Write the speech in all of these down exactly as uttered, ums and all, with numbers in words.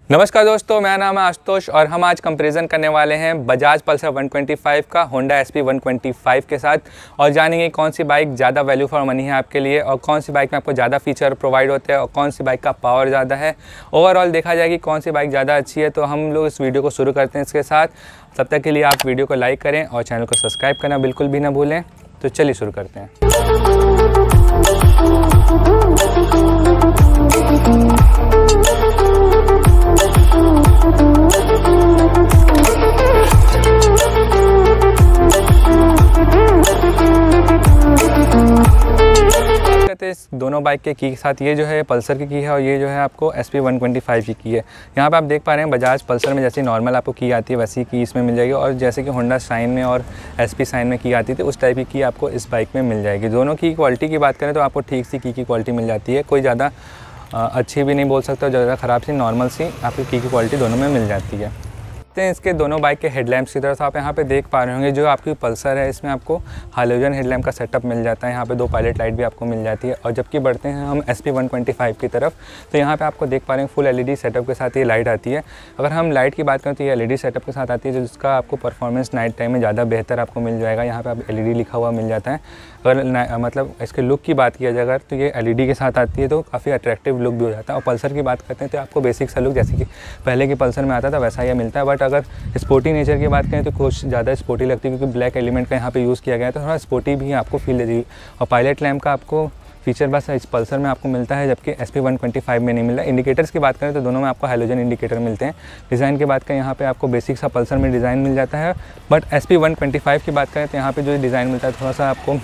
नमस्कार दोस्तों, मेरा नाम है आशुतोष और हम आज कंपैरिजन करने वाले हैं Bajaj Pulsar one twenty five का Honda S P one twenty five के साथ और जानेंगे कौन सी बाइक ज़्यादा वैल्यू फॉर मनी है आपके लिए और कौन सी बाइक में आपको ज़्यादा फीचर प्रोवाइड होते हैं और कौन सी बाइक का पावर ज़्यादा है। ओवरऑल देखा जाए कि कौन सी बाइक ज़्यादा अच्छी है, तो हम लोग इस वीडियो को शुरू करते हैं इसके साथ। तब तक के लिए आप वीडियो को लाइक करें और चैनल को सब्सक्राइब करना बिल्कुल भी ना भूलें। तो चलिए शुरू करते हैं। इस दोनों बाइक के की के साथ ये जो है पल्सर की की है और ये जो है आपको S P one twenty five की की है। यहाँ पे आप देख पा रहे हैं बजाज पल्सर में जैसे नॉर्मल आपको की आती है वैसी की इसमें मिल जाएगी और जैसे कि होंडा शाइन में और एस पी शाइन में की आती थी उस टाइप की की आपको इस बाइक में मिल जाएगी। दोनों की क्वालिटी की बात करें तो आपको ठीक सी की की क्वालिटी मिल जाती है, कोई ज़्यादा अच्छी भी नहीं बोल सकते और ज़्यादा ख़राब सी, नॉर्मल सी आपकी की की क्वालिटी दोनों में मिल जाती है। हैं इसके दोनों बाइक के हेडलैम्प्स की तरफ आप यहाँ पे देख पा रहे होंगे। जो आपकी पल्सर है इसमें आपको हालोजन हेडलैम्प का सेटअप मिल जाता है, यहाँ पे दो पायलट लाइट भी आपको मिल जाती है। और जबकि बढ़ते हैं हम S P one twenty five की तरफ तो यहाँ पे आपको देख पा रहे हैं फुल एलईडी सेटअप के साथ ये लाइट आती है। अगर हम लाइट की बात करें तो ये एलईडी सेटअप के साथ आती है जिसका आपको परफॉर्मेंस नाइट टाइम में ज़्यादा बेहतर आपको मिल जाएगा। यहाँ पर आप एल ई डी लिखा हुआ मिल जाता है। अगर मतलब इसके लुक की बात किया जाए अगर तो ये एल ई डी के साथ आती है तो काफ़ी अट्रैक्टिव लुक भी हो जाता है। और पल्सर की बात करते हैं तो आपको बेसिक सा लुक जैसे कि पहले की पल्सर में आता था वैसा ही मिलता है। बट अगर स्पोर्टी नेचर की बात करें तो कुछ ज़्यादा स्पोर्टी लगती है क्योंकि ब्लैक एलिमेंट का यहाँ पे यूज़ किया गया है तो थोड़ा स्पोर्टी भी आपको फील देती है। और पायलट लैम्प का आपको फीचर बस इस पल्सर में आपको मिलता है जबकि S P one twenty five में नहीं मिलता। इंडिकेटर्स की बात करें तो दोनों में आपको हैलोजन इंडिकेटर मिलते हैं। डिज़ाइन की बात करें यहाँ पे आपको बेसिक सा पल्सर में डिज़ाइन मिल जाता है। But S P one twenty five की बात करें तो यहाँ पे जो डिज़ाइन मिलता है थोड़ा सा आपको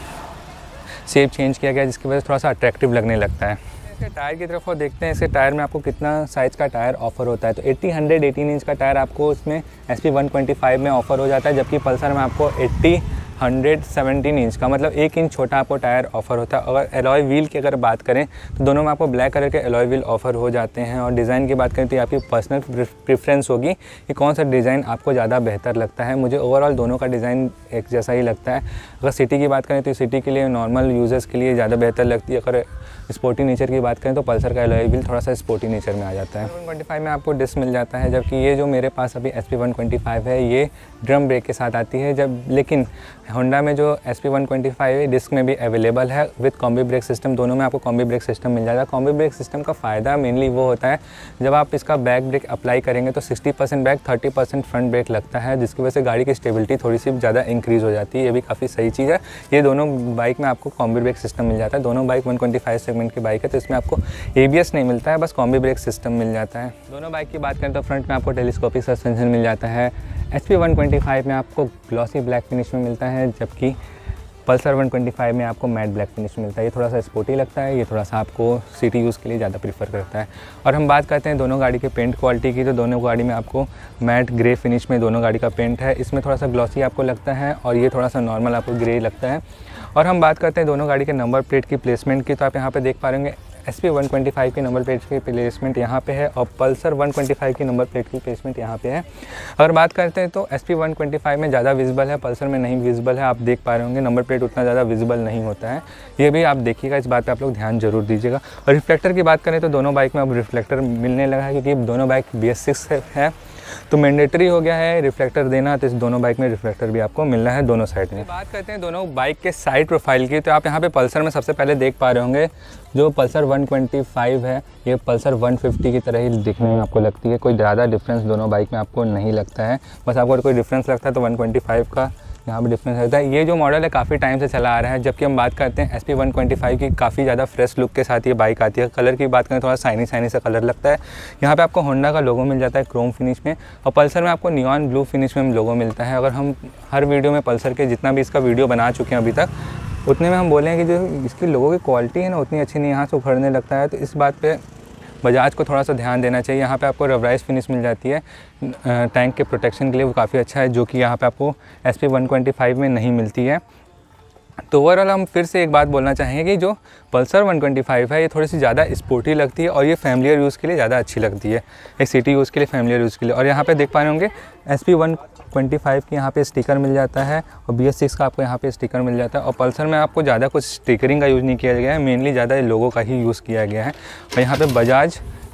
शेप चेंज किया गया जिसकी वजह से थोड़ा सा अट्रैक्टिव लगने लगता है। इसके टायर की तरफ और देखते हैं इसके टायर में आपको कितना साइज़ का टायर ऑफर होता है। तो अस्सी हंड्रेड एटीन इंच का टायर आपको इसमें S P one twenty five में ऑफर हो जाता है जबकि पल्सर में आपको अस्सी हंड्रेड सेवेंटीन इंच का मतलब एक इंच छोटा आपको टायर ऑफर होता है। अगर एलॉय व्हील की अगर बात करें तो दोनों में आपको ब्लैक कलर के एलॉय व्हील ऑफर हो जाते हैं। और डिज़ाइन की बात करें तो आपकी पर्सनल प्रेफरेंस होगी कि कौन सा डिज़ाइन आपको ज़्यादा बेहतर लगता है। मुझे ओवरऑल दोनों का डिज़ाइन एक जैसा ही लगता है। अगर सिटी की बात करें तो सिटी के लिए नॉर्मल यूजर्स के लिए ज़्यादा बेहतर लगती है। अगर स्पोर्टी नेचर की बात करें तो पल्सर का एलॉय व्हील थोड़ा सा स्पोर्टी नेचर में आ जाता है। वन ट्वेंटी फाइव में आपको डिस्क मिल जाता है जबकि ये जो मेरे पास अभी S P one twenty five है ये ड्रम ब्रेक के साथ आती है। जब लेकिन होंडा में जो S P one twenty five है डिस्क में भी अवेलेबल है विद कॉम्बी ब्रेक सिस्टम। दोनों में आपको कॉम्बी ब्रेक सिस्टम मिल जाएगा। कॉम्बी ब्रेक सिस्टम का फ़ायदा मेनली वो होता है जब आप इसका बैक ब्रेक अप्लाई करेंगे तो sixty percent back thirty percent front brake लगता है जिसकी वजह से गाड़ी की स्टेबिलिटी थोड़ी सी ज़्यादा इंक्रीज़ हो जाती है। ये भी काफ़ी सही चीज़ है। ये दोनों बाइक में आपको कॉम्बी ब्रेक सिस्टम मिल जाता है। दोनों bike one twenty five segment की बाइक है तो इसमें आपको ए बी एस नहीं मिलता है, बस कॉम्बी ब्रेक सिस्टम मिल जाता है। दोनों बाइक की बात करें तो फ्रंट में आपको टेलीस्कोपिक सस्पेंशन मिल जाता है। S P one twenty five में आपको ग्लॉसी ब्लैक फिनिश में मिलता है जबकि पल्सर वन ट्वेंटी फाइव में आपको मैट ब्लैक फिनिश मिलता है। ये थोड़ा सा स्पोर्टी लगता है, ये थोड़ा सा आपको सिटी यूज़ के लिए ज़्यादा प्रीफर करता है। और हम बात करते हैं दोनों गाड़ी के पेंट क्वालिटी की तो दोनों गाड़ी में आपको मैट ग्रे फिनिश में दोनों गाड़ी का पेंट है। इसमें थोड़ा सा ग्लॉसी आपको लगता है और ये थोड़ा सा नॉर्मल आपको ग्रे लगता है। और हम बात करते हैं दोनों गाड़ी के नंबर प्लेट की प्लेसमेंट की तो आप यहाँ पर देख पा रहे होंगे S P one twenty five की नंबर प्लेट की प्लेसमेंट यहाँ पे है और पल्सर वन ट्वेंटी फाइव की नंबर प्लेट की प्लेसमेंट यहाँ पे है। अगर बात करते हैं तो S P one twenty five में ज़्यादा विजिबल है, पल्सर में नहीं विजिबल है। आप देख पा रहे होंगे नंबर प्लेट उतना ज़्यादा विजिबल नहीं होता है। ये भी आप देखिएगा, इस बात पे आप लोग ध्यान जरूर दीजिएगा। और रिफ्लेक्टर की बात करें तो दोनों बाइक में अब रिफ्लेक्टर मिलने लगा है क्योंकि दोनों बाइक बी एस सिक्स है तो मैंडेटरी हो गया है रिफ्लेक्टर देना। तो इस दोनों बाइक में रिफ्लेक्टर भी आपको मिलना है दोनों साइड में। बात करते हैं दोनों बाइक के साइड प्रोफाइल की तो आप यहाँ पे पल्सर में सबसे पहले देख पा रहे होंगे जो पल्सर वन ट्वेंटी फाइव है ये पल्सर वन फिफ्टी की तरह ही दिखने में आपको लगती है। कोई ज़्यादा डिफरेंस दोनों बाइक में आपको नहीं लगता है। बस आपको कोई डिफरेंस लगता है तो वन ट्वेंटी फाइव का यहाँ पे डिफरेंस रहता है। ये जो मॉडल है काफ़ी टाइम से चला आ रहा है। जबकि हम बात करते हैं S P one twenty five की काफ़ी ज़्यादा फ्रेश लुक के साथ ये बाइक आती है। कलर की बात करें थोड़ा साइनी साइनी सा कलर लगता है। यहाँ पे आपको होंडा का लोगो मिल जाता है क्रोम फिनिश में और पल्सर में आपको नियॉन ब्लू फिनिश में लोगो मिलता है। अगर हम हर वीडियो में पल्सर के जितना भी इसका वीडियो बना चुके हैं अभी तक उतने में हम बोले हैं कि जो इसकी लोगों की क्वालिटी है ना उतनी अच्छी नहीं, यहाँ से उखड़ने लगता है। तो इस बात पे बजाज को थोड़ा सा ध्यान देना चाहिए। यहाँ पे आपको रबराइज फिनिश मिल जाती है टैंक के प्रोटेक्शन के लिए, वो काफ़ी अच्छा है जो कि यहाँ पे आपको S P one twenty five में नहीं मिलती है। तो ओवरऑल हम फिर से एक बात बोलना चाहेंगे कि जो पल्सर वन ट्वेंटी फाइव है ये थोड़ी सी ज़्यादा स्पोर्टी लगती है और ये फैमिलियर यूज़ के लिए ज़्यादा अच्छी लगती है, एक सिटी यूज़ के लिए, फैमिलियर यूज़ के लिए। और यहाँ पे देख पा रहे होंगे S P one twenty five की यहाँ पे स्टिकर मिल जाता है और बी एस सिक्स का आपको यहाँ पे स्टिकर मिल जाता है। और पल्सर में आपको ज़्यादा कुछ स्टिकरिंग का यूज़ नहीं किया गया है, मेनली ज़्यादा लोगों का ही यूज़ किया गया है। और यहाँ पर बजाज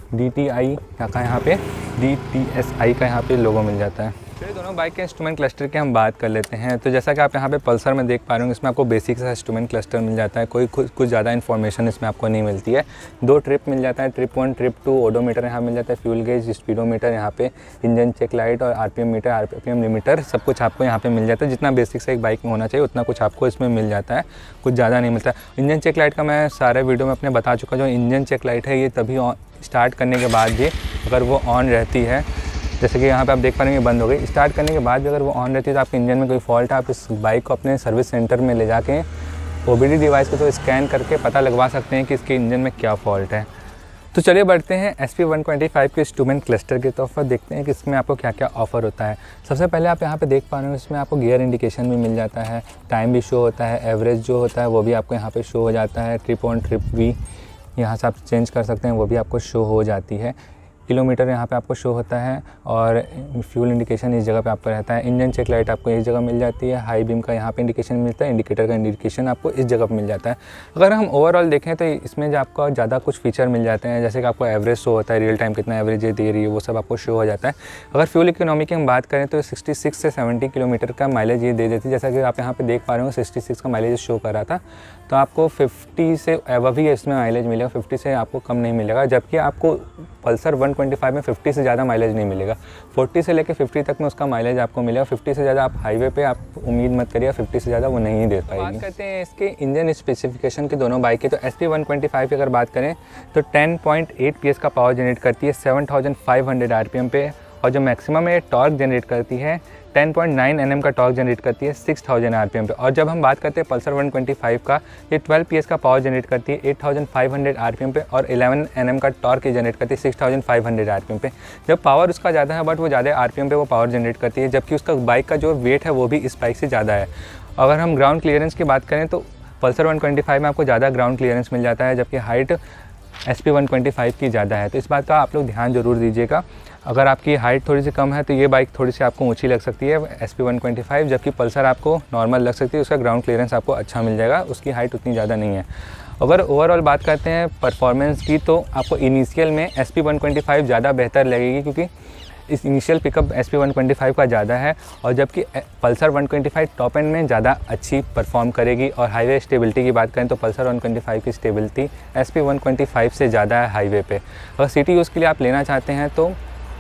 डी टी आई का यहाँ पे डी टी एस आई का यहाँ पे लोगो मिल जाता है। चलिए दोनों बाइक के इंस्ट्रूमेंट क्लस्टर की हम बात कर लेते हैं। तो जैसा कि आप यहाँ पे पल्सर में देख पा रहे हो, इसमें आपको बेसिक सा इंस्ट्रूमेंट क्लस्टर मिल जाता है, कोई कुछ कुछ ज़्यादा इन्फॉर्मेशन इसमें आपको नहीं मिलती है। दो ट्रिप मिल जाता है, trip one trip two, odometer यहाँ मिल जाता है, फ्यूल गेज, स्पीडोमीटर, यहाँ पे इंजन चेक लाइट और आरपीएम मीटर, आरपीएम लिमिटर, सब कुछ आपको यहाँ पे मिल जाता है। जितना बेसिक सा एक बाइक में होना चाहिए उतना कुछ आपको इसमें मिल जाता है, कुछ ज़्यादा नहीं मिलता। इंजन चेक लाइट का मैं सारे वीडियो में अपने बता चुका। जो इंजन चेक लाइट है ये तभी स्टार्ट करने के बाद भी अगर वो ऑन रहती है, जैसे कि यहाँ पे आप देख पा रहे हैं बंद हो गई, स्टार्ट करने के बाद भी अगर वो ऑन रहती है तो आपके इंजन में कोई फॉल्ट है, आप इस बाइक को अपने सर्विस सेंटर में ले जाके ओबीडी डिवाइस को तो स्कैन करके पता लगवा सकते हैं कि इसके इंजन में क्या फ़ॉल्ट है। तो चलिए बढ़ते हैं S P one twenty five के इंस्ट्रूमेंट क्लस्टर की तरफ, देखते हैं कि इसमें आपको क्या क्या ऑफर होता है। सबसे पहले आप यहाँ पे देख पा रहे हो, इसमें आपको गियर इंडिकेशन भी मिल जाता है, टाइम भी शो होता है, एवरेज जो होता है वो भी आपको यहाँ पे शो हो जाता है, ट्रिप ऑन ट्रिप भी यहाँ से आप चेंज कर सकते हैं, वो भी आपको शो हो जाती है, किलोमीटर यहाँ पे आपको शो होता है और फ्यूल इंडिकेशन इस जगह पे आपको रहता है। इंजन चेक लाइट आपको इस जगह मिल जाती है, हाई बीम का यहाँ पे इंडिकेशन मिलता है, इंडिकेटर का इंडिकेशन आपको इस जगह पे मिल जाता है। अगर हम ओवरऑल देखें तो इसमें जो आपको ज़्यादा कुछ फीचर मिल जाते हैं, जैसे कि आपको एवरेज शो होता है, रियल टाइम कितना एवरेज दे रही है वो सब आपको शो हो जाता है। अगर फ्यूल इकोनॉमी की हम बात करें तो सिक्सटी सिक्स से सेवेंटी किलोमीटर का माइलेज ये दे देती है। जैसा कि आप यहाँ पे देख पा रहे हो सिक्सटी सिक्स का माइलेज शो कर रहा था, तो आपको फिफ्टी से एवव ही इसमें माइलेज मिलेगा, फिफ्टी से आपको कम नहीं मिलेगा। जबकि आपको पल्सर वन ट्वेंटी फाइव में फिफ्टी से ज़्यादा माइलेज नहीं मिलेगा, फोर्टी से लेकर फिफ्टी तक में उसका माइलेज आपको मिलेगा। फिफ्टी से ज़्यादा आप हाईवे पे आप उम्मीद मत करिए, फिफ्टी से ज़्यादा वो नहीं दे पाएगी। बात करते हैं इसके इंजन स्पेसिफिकेशन की दोनों बाइक की, तो S P one twenty five की अगर बात करें तो ten point eight P S का पावर जनरेट करती है seven thousand five hundred R P M पे, और जो मैक्सिमम ये टॉर्क जनरेट करती है ten point nine N M का टॉर्क जनरेट करती है six thousand R P M पे। और जब हम बात करते हैं पल्सर वन ट्वेंटी फाइव का, ये ट्वेल्व पी एस का पावर जनरेट करती है eight thousand five hundred R P M पे, और इलेवन एन एम का टॉर्क जनरेट करती है six thousand five hundred R P M पे। जब पावर उसका ज़्यादा है बट वो ज़्यादा आर पी एम पे वो पावर जनरेट करती है, जबकि उसका बाइक का जो वेट है वो भी इस बाइक से ज़्यादा है। अगर हम ग्राउंड क्लियरेंस की बात करें तो पल्सर वन ट्वेंटी फाइव में आपको ज़्यादा ग्राउंड क्लियरेंस मिल जाता है, जबकि height S P one twenty five की ज़्यादा है। तो इस बात का आप लोग ध्यान जरूर दीजिएगा। अगर आपकी हाइट थोड़ी सी कम है तो ये बाइक थोड़ी सी आपको ऊंची लग सकती है S P one twenty five, जबकि पल्सर आपको नॉर्मल लग सकती है, उसका ग्राउंड क्लियरेंस आपको अच्छा मिल जाएगा, उसकी हाइट उतनी ज़्यादा नहीं है। अगर ओवरऑल बात करते हैं परफॉर्मेंस की, तो आपको इनिशियल में S P one twenty five ज़्यादा बेहतर लगेगी, क्योंकि इस initial pickup S P one twenty five का ज़्यादा है, और जबकि Pulsar one twenty five top end में ज़्यादा अच्छी परफॉर्म करेगी। और हाईवे स्टेबिलिटी की बात करें तो पल्सर वन ट्वेंटी फाइव की stability S P one twenty five से ज़्यादा है हाईवे पे। अगर सिटी यूज़ के लिए आप लेना चाहते हैं तो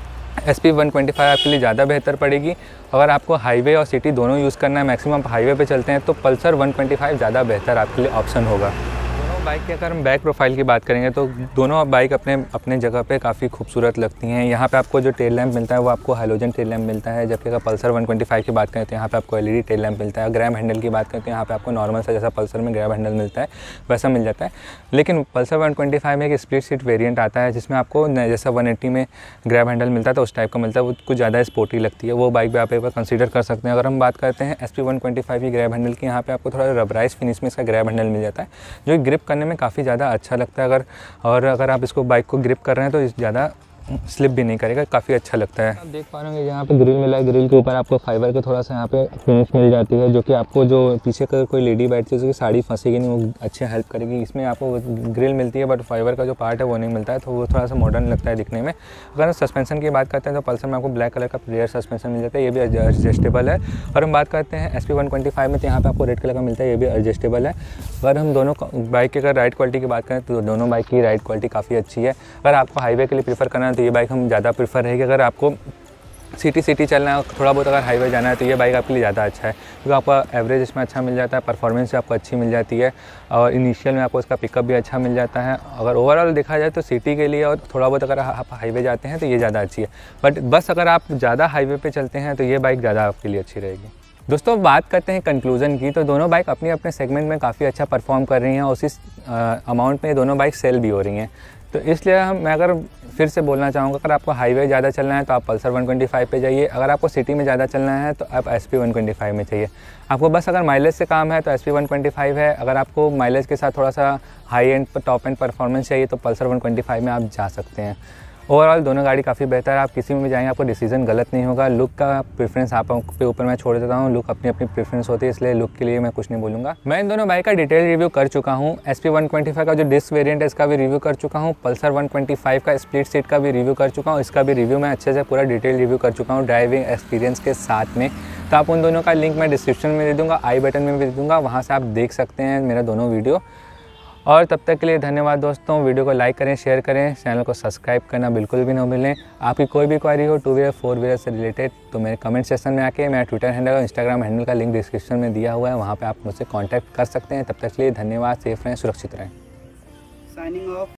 S P one twenty five आपके लिए ज़्यादा बेहतर पड़ेगी। अगर आपको हाईवे और सिटी दोनों यूज़ करना है, मैक्सिमम हाईवे पे चलते हैं, तो पल्सर वन ट्वेंटी फाइव ज़्यादा बेहतर आपके लिए ऑप्शन होगा। बाइक की अगर हम बैक प्रोफाइल की बात करेंगे तो दोनों बाइक अपने अपने जगह पे काफ़ी खूबसूरत लगती हैं। यहाँ पे आपको जो टेल लैंप मिलता है वो आपको हैलोजन टेल लैंप मिलता है, जबकि अगर पल्सर वन ट्वेंटी फाइव की बात करें तो यहाँ पे आपको एलईडी टेल लैंप मिलता है। ग्रैब हैंडल की बात करें तो यहाँ पे आपको नॉर्मल सा जैसा पल्सर में ग्रैब हैंडल मिलता है वैसा मिल जाता है। लेकिन पल्सर वन ट्वेंटी फाइव में एक स्प्लिट सीट वेरियंट आता है, जिसमें आपको जैसा वन एट्टी में ग्रैब हैंडल मिलता है तो उस टाइप का मिलता है, वो कुछ ज़्यादा स्पोर्टी लगती है। वो बाइक भी आप एक बार कंसीडर कर सकते हैं। अगर हम बात करते हैं S P one twenty five की ग्रैब हैंडल की, यहाँ पे आपको थोड़ा रबराइज फिनिश में इसका ग्रैब हैंडल मिल जाता है, जो ग्रिप करने में काफ़ी ज़्यादा अच्छा लगता है। अगर और अगर आप इसको बाइक को ग्रिप कर रहे हैं तो ज़्यादा स्लिप भी नहीं करेगा, काफ़ी अच्छा लगता है। आप देख पा रहे होंगे यहाँ पे ग्रिल मिला है, ग्रिल के ऊपर आपको फाइबर का थोड़ा सा यहाँ पे फिनिश मिल जाती है, जो कि आपको जो पीछे का कोई लेडी बैठती है उसकी साड़ी फंसेगी नहीं, वो अच्छे हेल्प करेगी। इसमें आपको ग्रिल मिलती है बट फाइबर का जो पार्ट है वो नहीं मिलता है, तो वो थोड़ा सा मॉडर्न लगता है दिखने में। अगर सस्पेंशन की बात करते हैं तो पल्सर में आपको ब्लैक कलर का रेयर सस्पेंशन मिल जाता है, ये भी एडजस्टेबल है। और हम बात करते हैं S P one twenty five में, तो यहाँ पे आपको रेड कलर का मिलता है, ये भी एडजस्टेबल है। अगर हम दोनों बाइक की अगर राइड क्वालिटी की बात करें तो दोनों बाइक की राइड क्वालिटी काफ़ी अच्छी है। अगर आपको हाईवे के लिए प्रीफर करना है तो ये बाइक हम ज़्यादा प्रीफर रहेगी। अगर आपको सिटी सिटी चलना है, थोड़ा बहुत अगर हाईवे जाना है तो ये बाइक आपके लिए ज़्यादा अच्छा है, क्योंकि आपका एवरेज इसमें अच्छा मिल जाता है, परफॉर्मेंस भी आपको अच्छी मिल जाती है, और इनिशियल में आपको इसका पिकअप भी अच्छा मिल जाता है। अगर ओवरऑल देखा जाए तो सिटी के लिए और थोड़ा बहुत अगर आप हाईवे जाते हैं तो ये ज़्यादा अच्छी है, बट बस अगर आप ज़्यादा हाईवे पे चलते हैं तो ये बाइक ज़्यादा आपके लिए अच्छी रहेगी। दोस्तों बात करते हैं कंक्लूजन की, तो दोनों बाइक अपने अपने सेगमेंट में काफ़ी अच्छा परफॉर्म कर रही हैं, और उसी अमाउंट में दोनों बाइक सेल भी हो रही हैं। तो इसलिए हम मैं अगर फिर से बोलना चाहूँगा, अगर आपको हाईवे ज़्यादा चलना है तो आप पल्सर वन ट्वेंटी फाइव पे जाइए, अगर आपको सिटी में ज़्यादा चलना है तो आप S P one twenty five में चाहिए। आपको बस अगर माइलेज से काम है तो S P one twenty five है, अगर आपको माइलेज के साथ थोड़ा सा high end top end performance चाहिए तो पल्सर वन ट्वेंटी फाइव में आप जा सकते हैं। ओवरऑल दोनों गाड़ी काफ़ी बेहतर है, आप किसी में भी जाएंगे आपको डिसीजन गलत नहीं होगा। लुक का प्रेफरेंस आप पे ऊपर मैं छोड़ देता हूँ, लुक अपनी अपनी प्रेफरेंस होती है, इसलिए लुक के लिए मैं कुछ नहीं बोलूँगा। मैं इन दोनों बाइक का डिटेल रिव्यू कर चुका हूँ। S P one twenty five का जो डिस्क वेरिएंट है इसका भी रिव्यू कर चुका हूँ। पल्सर वन ट्वेंटी फाइव का स्प्लिट सीट का भी रिव्यू कर चुका हूँ, इसका भी रिव्यू मैं अच्छे से पूरा डिटेल रिव्यू कर चुका हूँ ड्राइविंग एक्सपीरियंस के साथ में। तो आप उन दोनों का लिंक मैं डिस्क्रिप्शन में दे दूँगा, आई बटन में भी दे दूँगा, वहाँ से आप देख सकते हैं मेरा दोनों वीडियो। और तब तक के लिए धन्यवाद दोस्तों। वीडियो को लाइक करें, शेयर करें, चैनल को सब्सक्राइब करना बिल्कुल भी ना भूलें। आपकी कोई भी क्वारी हो टू व्हीलर फोर व्हीलर से रिलेटेड तो मेरे कमेंट सेक्शन में आके, मेरा ट्विटर हैंडल और इंस्टाग्राम हैंडल का लिंक डिस्क्रिप्शन में दिया हुआ है, वहाँ पे आप मुझसे कांटेक्ट कर सकते हैं। तब तक के लिए धन्यवाद। सेफ रहें, सुरक्षित रहें। Signing of.